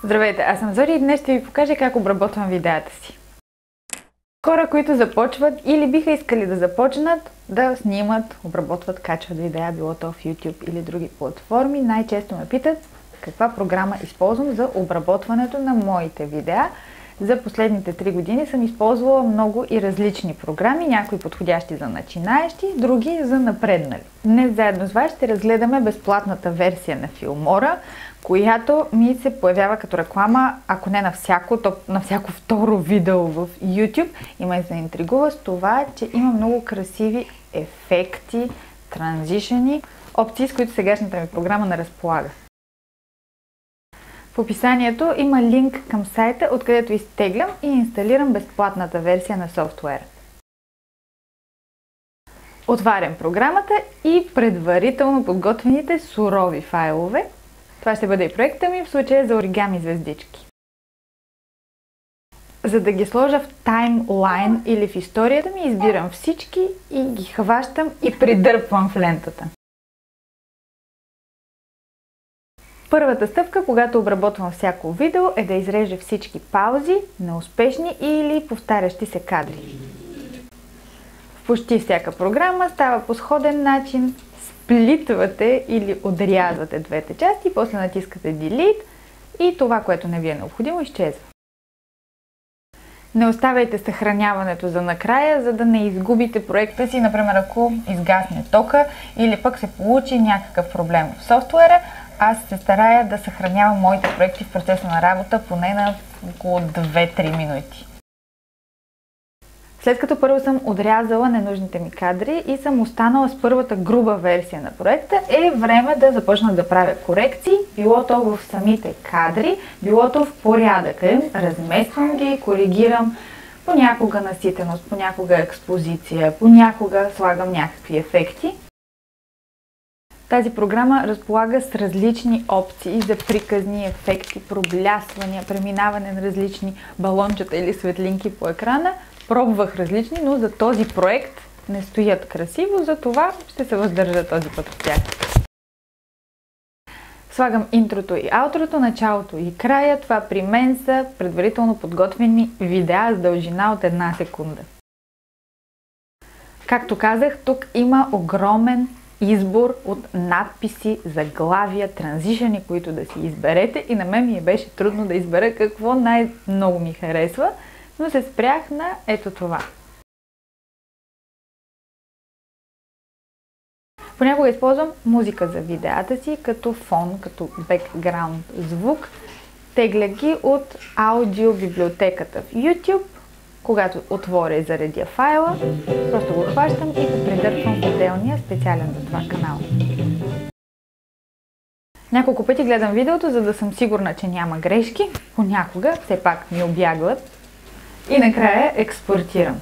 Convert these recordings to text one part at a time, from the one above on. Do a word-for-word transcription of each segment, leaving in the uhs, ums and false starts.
Здравейте, аз съм Зори и днес ще ви покажа как обработвам видеята си. Хора, които започват или биха искали да започнат да снимат, обработват, качват видеа, било то в YouTube или други платформи, най-често ме питат каква програма използвам за обработването на моите видеа. За последните три години съм използвала много и различни програми, някои подходящи за начинаещи, други за напреднали. Днес заедно с вас ще разгледаме безплатната версия на Filmora, която ми се появява като реклама, ако не на всяко, то на всяко второ видео в YouTube. И ме заинтригува с това, че има много красиви ефекти, транзишъни, опции, с които сегашната ми програма не разполага. В описанието има линк към сайта, откъдето изтеглям и инсталирам безплатната версия на софтуера. Отварям програмата и предварително подготвените сурови файлове. Това ще бъде и проекта ми, в случая за оригами звездички. За да ги сложа в таймлайн или в историята ми, избирам всички и ги хващам и придърпвам в лентата. Първата стъпка, когато обработвам всяко видео, е да изрежа всички паузи, неуспешни или повтарящи се кадри. В почти всяка програма става по сходен начин. Сплитвате или отрязвате двете части, после натискате Delete и това, което не ви е необходимо, изчезва. Не оставяйте съхраняването за накрая, за да не изгубите проекта си, например ако изгасне тока или пък се получи някакъв проблем в софтуера. Аз се старая да съхранявам моите проекти в процеса на работа поне на около две-три минути. След като първо съм отрязала ненужните ми кадри и съм останала с първата груба версия на проекта, е време да започна да правя корекции, било то в самите кадри, било то в порядъка им. Размествам ги, коригирам понякога наситеност, понякога експозиция, понякога слагам някакви ефекти. Тази програма разполага с различни опции за приказни ефекти, проблясвания, преминаване на различни балончета или светлинки по екрана. Пробвах различни, но за този проект не стоят красиво, затова ще се въздържа този път от тях. Слагам интрото и аутрото, началото и края. Това при мен са предварително подготвени видеа с дължина от една секунда. Както казах, тук има огромен избор от надписи, заглавия, транзишъни, които да си изберете, и на мен ми беше трудно да избера какво най-много ми харесва, но се спрях на ето това. Понякога използвам музика за видеата си като фон, като бекграунд звук. Тегля ги от аудиобиблиотеката в YouTube. Когато отворя и заредя файла, просто го хващам и го придърпвам в отделния специален за това канал. Няколко пъти гледам видеото, за да съм сигурна, че няма грешки. Понякога все пак ми обяглат. И накрая експортирам.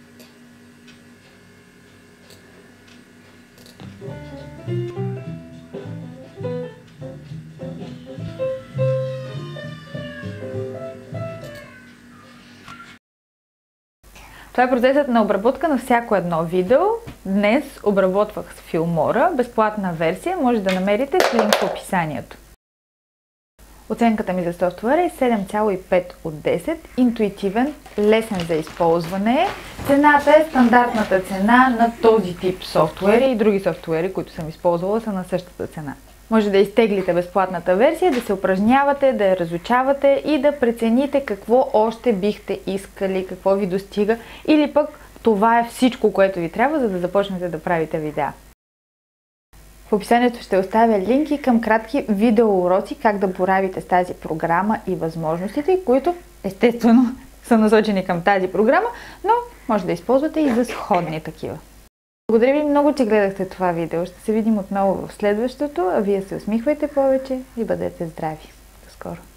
Това е процесът на обработка на всяко едно видео. Днес обработвах с Filmora, безплатна версия, може да намерите в линк в описанието. Оценката ми за софтуера е седем цяло и пет от десет, интуитивен, лесен за използване е. Цената е стандартната цена на този тип софтуери и други софтуери, които съм използвала, са на същата цена. Може да изтеглите безплатната версия, да се упражнявате, да я разучавате и да прецените какво още бихте искали, какво ви достига, или пък това е всичко, което ви трябва, за да започнете да правите видеа. В описанието ще оставя линки към кратки видеоуроци как да боравите с тази програма и възможностите, които естествено са насочени към тази програма, но може да използвате и за сходни такива. Благодаря ви много, че гледахте това видео. Ще се видим отново в следващото, а вие се усмихвайте повече и бъдете здрави. До скоро!